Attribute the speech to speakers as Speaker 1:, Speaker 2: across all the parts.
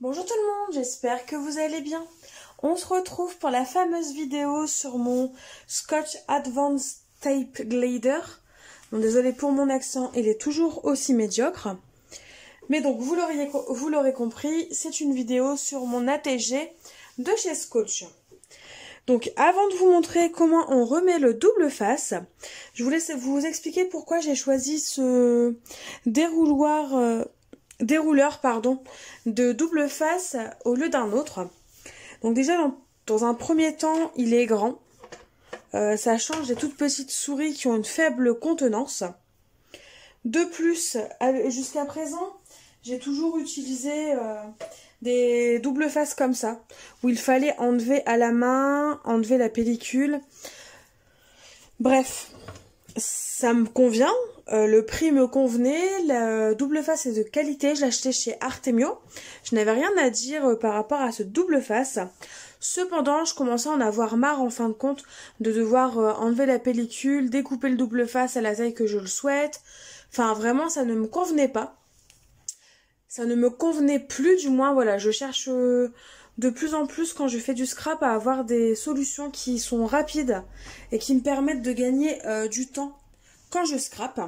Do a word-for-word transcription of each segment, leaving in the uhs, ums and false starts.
Speaker 1: Bonjour tout le monde, j'espère que vous allez bien. On se retrouve pour la fameuse vidéo sur mon Scotch Advanced Tape Glider. Bon, désolé pour mon accent, il est toujours aussi médiocre. Mais donc, vous l'auriez, vous l'aurez compris, c'est une vidéo sur mon A T G de chez Scotch. Donc, avant de vous montrer comment on remet le double face, je voulais vous expliquer pourquoi j'ai choisi ce dérouloir... Euh, dérouleur pardon, de double face au lieu d'un autre. Donc déjà dans, dans un premier temps il est grand, euh, ça change des toutes petites souris qui ont une faible contenance. De plus, jusqu'à présent j'ai toujours utilisé euh, des double faces comme ça, où il fallait enlever à la main, enlever la pellicule. Bref, ça me convient. Euh, le prix me convenait, la double face est de qualité, je l'ai acheté chez Artemio. Je n'avais rien à dire euh, par rapport à ce double face. Cependant, je commençais à en avoir marre en fin de compte de devoir euh, enlever la pellicule, découper le double face à la taille que je le souhaite. Enfin, vraiment, ça ne me convenait pas. Ça ne me convenait plus, du moins, voilà, je cherche euh, de plus en plus quand je fais du scrap à avoir des solutions qui sont rapides et qui me permettent de gagner euh, du temps quand je scrape.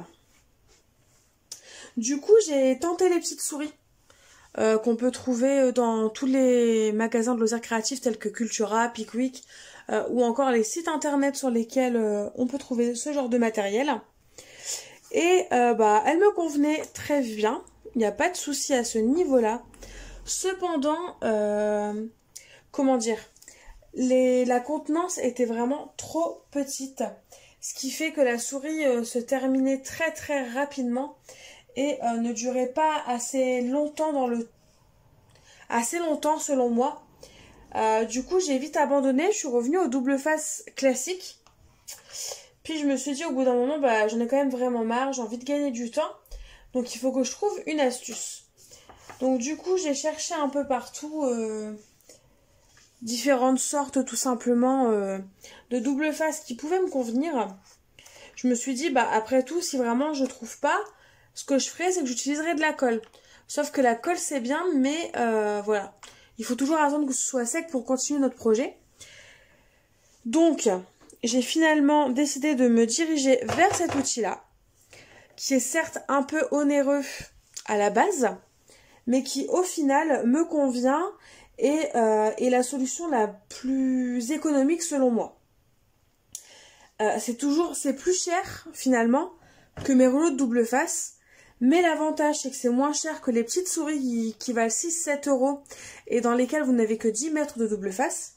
Speaker 1: Du coup, j'ai tenté les petites souris euh, qu'on peut trouver dans tous les magasins de loisirs créatifs tels que Cultura, Pickwick euh, ou encore les sites internet sur lesquels euh, on peut trouver ce genre de matériel. Et euh, bah, elle me convenait très bien, il n'y a pas de souci à ce niveau-là. Cependant, euh, comment dire, les, la contenance était vraiment trop petite. Ce qui fait que la souris euh, se terminait très très rapidement et euh, ne durait pas assez longtemps dans le assez longtemps selon moi. Euh, du coup, j'ai vite abandonné, je suis revenue au double face classique. Puis je me suis dit au bout d'un moment, bah j'en ai quand même vraiment marre, j'ai envie de gagner du temps. Donc il faut que je trouve une astuce. Donc du coup, j'ai cherché un peu partout euh, différentes sortes tout simplement euh, de double face qui pouvaient me convenir. Je me suis dit, bah après tout, si vraiment je trouve pas, ce que je ferai, c'est que j'utiliserai de la colle. Sauf que la colle, c'est bien, mais euh, voilà. Il faut toujours attendre que ce soit sec pour continuer notre projet. Donc, j'ai finalement décidé de me diriger vers cet outil-là, qui est certes un peu onéreux à la base, mais qui au final me convient et euh, est la solution la plus économique selon moi. Euh, c'est toujours, c'est plus cher finalement que mes rouleaux de double face, mais l'avantage c'est que c'est moins cher que les petites souris qui, qui valent six à sept euros et dans lesquelles vous n'avez que dix mètres de double face.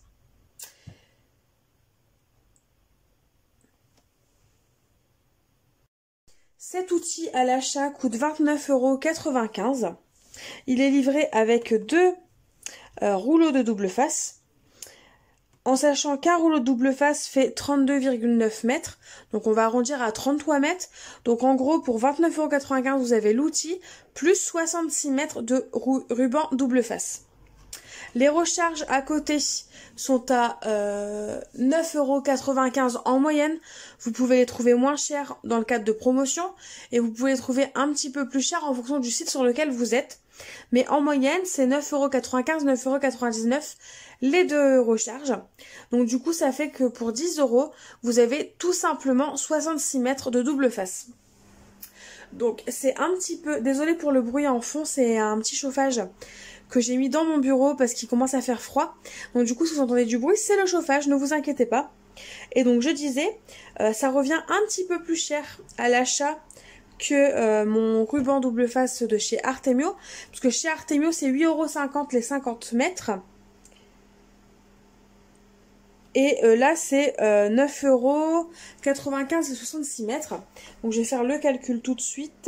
Speaker 1: Cet outil à l'achat coûte vingt-neuf euros quatre-vingt-quinze. Il est livré avec deux euh, rouleaux de double face. En sachant qu'un rouleau de double face fait trente-deux virgule neuf mètres, donc on va arrondir à trente-trois mètres. Donc en gros, pour vingt-neuf euros quatre-vingt-quinze, vous avez l'outil, plus soixante-six mètres de ruban double face. Les recharges à côté sont à euh, neuf euros quatre-vingt-quinze en moyenne. Vous pouvez les trouver moins chers dans le cadre de promotion et vous pouvez les trouver un petit peu plus chers en fonction du site sur lequel vous êtes. Mais en moyenne, c'est neuf euros quatre-vingt-quinze, neuf euros quatre-vingt-dix-neuf les deux recharges. Donc du coup, ça fait que pour dix euros, vous avez tout simplement soixante-six mètres de double face. Donc c'est un petit peu... Désolée pour le bruit en fond, c'est un petit chauffage que j'ai mis dans mon bureau parce qu'il commence à faire froid. Donc du coup, si vous entendez du bruit, c'est le chauffage, ne vous inquiétez pas. Et donc je disais, euh, ça revient un petit peu plus cher à l'achat que euh, mon ruban double face de chez Artemio. Parce que chez Artemio, c'est huit euros cinquante les cinquante mètres. Et euh, là, c'est euh, neuf euros quatre-vingt-quinze et soixante-six mètres. Donc, je vais faire le calcul tout de suite.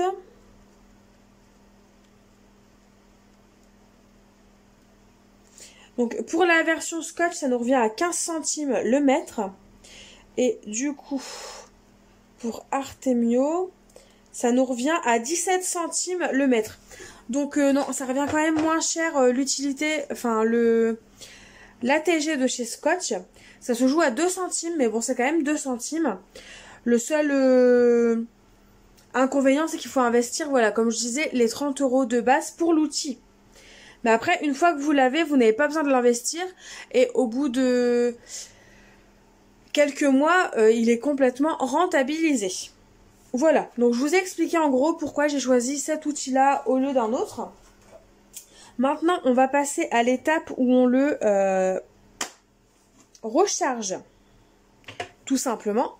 Speaker 1: Donc, pour la version Scotch, ça nous revient à quinze centimes le mètre. Et du coup, pour Artemio, ça nous revient à dix-sept centimes le mètre. Donc, euh, non, ça revient quand même moins cher euh, l'utilité, enfin, le l'A T G de chez Scotch. Ça se joue à deux centimes, mais bon, c'est quand même deux centimes. Le seul euh, inconvénient, c'est qu'il faut investir, voilà, comme je disais, les trente euros de base pour l'outil. Mais après, une fois que vous l'avez, vous n'avez pas besoin de l'investir. Et au bout de quelques mois, euh, il est complètement rentabilisé. Voilà, donc je vous ai expliqué en gros pourquoi j'ai choisi cet outil-là au lieu d'un autre. Maintenant, on va passer à l'étape où on le euh, recharge. Tout simplement.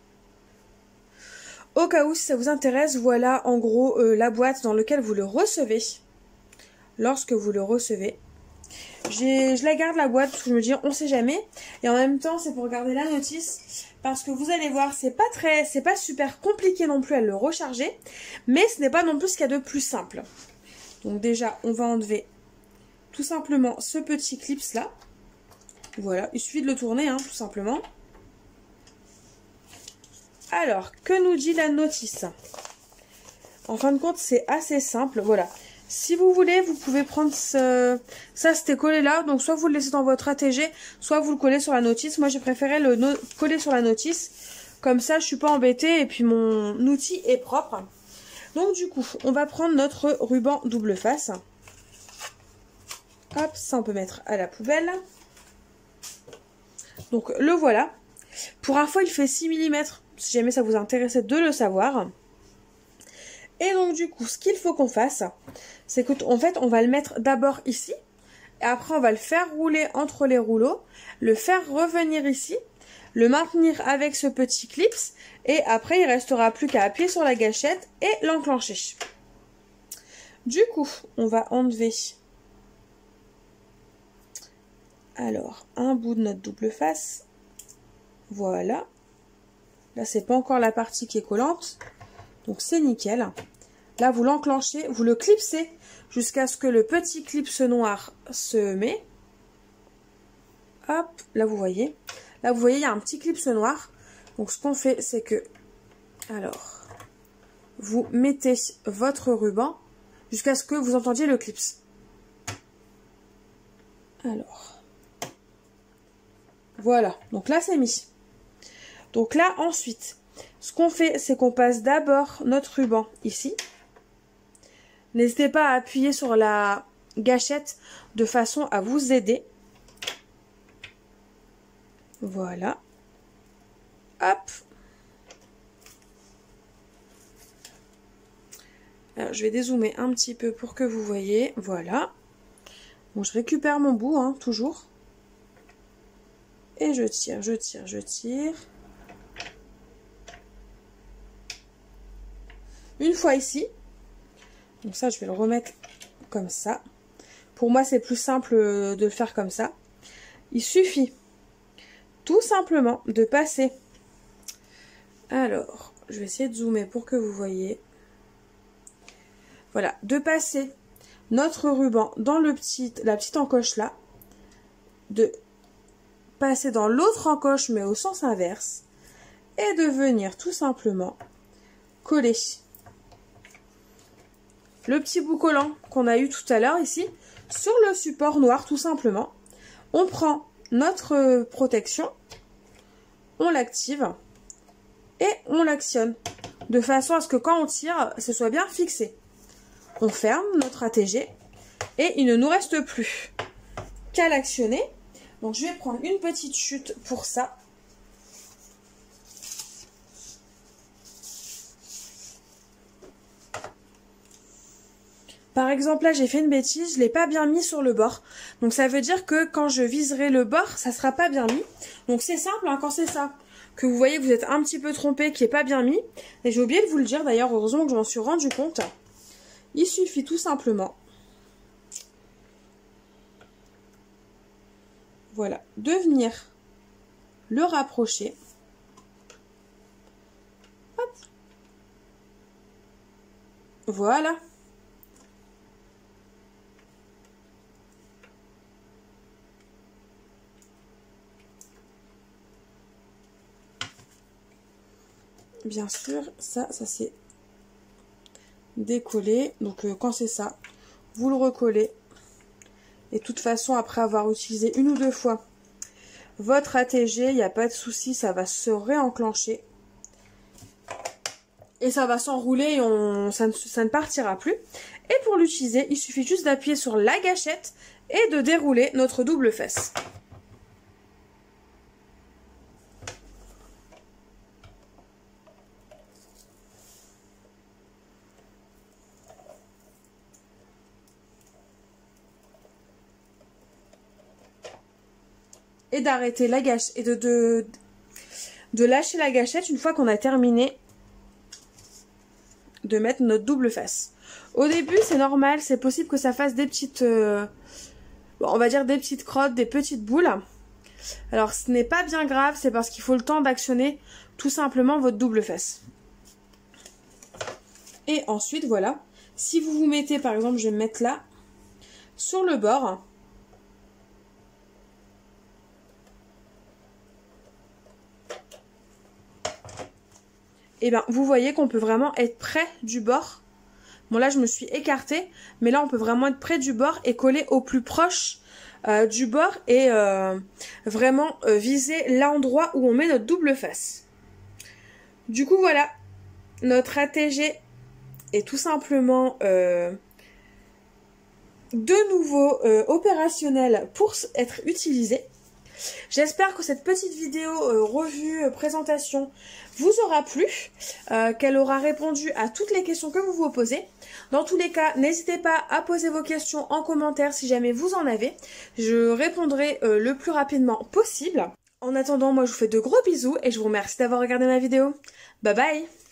Speaker 1: Au cas où, si ça vous intéresse, voilà en gros euh, la boîte dans laquelle vous le recevez. Lorsque vous le recevez. Je la garde la boîte parce que je me dis on sait jamais. Et en même temps, c'est pour garder la notice. Parce que vous allez voir, c'est pas très, c'est pas super compliqué non plus à le recharger. Mais ce n'est pas non plus ce qu'il y a de plus simple. Donc déjà, on va enlever tout simplement ce petit clips là. Voilà, il suffit de le tourner, hein, tout simplement. Alors, que nous dit la notice? En fin de compte, c'est assez simple. Voilà. Si vous voulez, vous pouvez prendre ce... Ça, c'était collé là. Donc, soit vous le laissez dans votre A T G, soit vous le collez sur la notice. Moi, j'ai préféré le no... coller sur la notice. Comme ça, je suis pas embêtée et puis mon outil est propre. Donc, du coup, on va prendre notre ruban double face. Hop, ça, on peut mettre à la poubelle. Donc, le voilà. Pour info, il fait six millimètres. Si jamais ça vous intéressait de le savoir. Et donc du coup, ce qu'il faut qu'on fasse, c'est qu'en fait, on va le mettre d'abord ici. Et après, on va le faire rouler entre les rouleaux. Le faire revenir ici. Le maintenir avec ce petit clips. Et après, il restera plus qu'à appuyer sur la gâchette et l'enclencher. Du coup, on va enlever... Alors, un bout de notre double face. Voilà. Là, c'est pas encore la partie qui est collante. Donc, c'est nickel. Là, vous l'enclenchez, vous le clipsez jusqu'à ce que le petit clips noir se met. Hop, là, vous voyez. Là, vous voyez, il y a un petit clips noir. Donc, ce qu'on fait, c'est que... Alors, vous mettez votre ruban jusqu'à ce que vous entendiez le clips. Alors, voilà. Donc là, c'est mis. Donc là, ensuite, ce qu'on fait, c'est qu'on passe d'abord notre ruban ici. N'hésitez pas à appuyer sur la gâchette de façon à vous aider. Voilà. Hop. Alors, je vais dézoomer un petit peu pour que vous voyez. Voilà. Bon, je récupère mon bout, hein, toujours. Et je tire, je tire, je tire. Une fois ici. Donc ça, je vais le remettre comme ça. Pour moi, c'est plus simple de le faire comme ça. Il suffit tout simplement de passer. Alors, je vais essayer de zoomer pour que vous voyez. Voilà, de passer notre ruban dans le petit, la petite encoche là. De passer dans l'autre encoche, mais au sens inverse. Et de venir tout simplement coller le petit bout collant qu'on a eu tout à l'heure ici, sur le support noir tout simplement. On prend notre protection, on l'active et on l'actionne. De façon à ce que quand on tire, ce soit bien fixé. On ferme notre A T G et il ne nous reste plus qu'à l'actionner. Donc je vais prendre une petite chute pour ça. Par exemple, là, j'ai fait une bêtise, je ne l'ai pas bien mis sur le bord. Donc, ça veut dire que quand je viserai le bord, ça ne sera pas bien mis. Donc, c'est simple, hein, quand c'est ça, que vous voyez que vous êtes un petit peu trompé, qui n'est pas bien mis. Et j'ai oublié de vous le dire, d'ailleurs, heureusement que je m'en suis rendu compte. Il suffit tout simplement, voilà, de venir le rapprocher. Hop. Voilà. Bien sûr, ça, ça s'est décollé. Donc, euh, quand c'est ça, vous le recollez. Et de toute façon, après avoir utilisé une ou deux fois votre A T G, il n'y a pas de souci, ça va se réenclencher. Et ça va s'enrouler et on, ça, ne, ça ne partira plus. Et pour l'utiliser, il suffit juste d'appuyer sur la gâchette et de dérouler notre double fesse. Et d'arrêter la gâchette et de, de, de lâcher la gâchette une fois qu'on a terminé de mettre notre double face. Au début, c'est normal, c'est possible que ça fasse des petites, euh, on va dire des petites crottes, des petites boules. Alors, ce n'est pas bien grave, c'est parce qu'il faut le temps d'actionner tout simplement votre double face. Et ensuite, voilà, si vous vous mettez, par exemple, je vais me mettre là, sur le bord, et bien, vous voyez qu'on peut vraiment être près du bord. Bon, là, je me suis écartée, mais là, on peut vraiment être près du bord et coller au plus proche euh, du bord et euh, vraiment euh, viser l'endroit où on met notre double face. Du coup, voilà, notre A T G est tout simplement euh, de nouveau euh, opérationnel pour être utilisé. J'espère que cette petite vidéo euh, revue, euh, présentation vous aura plu, euh, qu'elle aura répondu à toutes les questions que vous vous posez. Dans tous les cas, n'hésitez pas à poser vos questions en commentaire si jamais vous en avez. Je répondrai euh, le plus rapidement possible. En attendant, moi je vous fais de gros bisous et je vous remercie d'avoir regardé ma vidéo. Bye bye!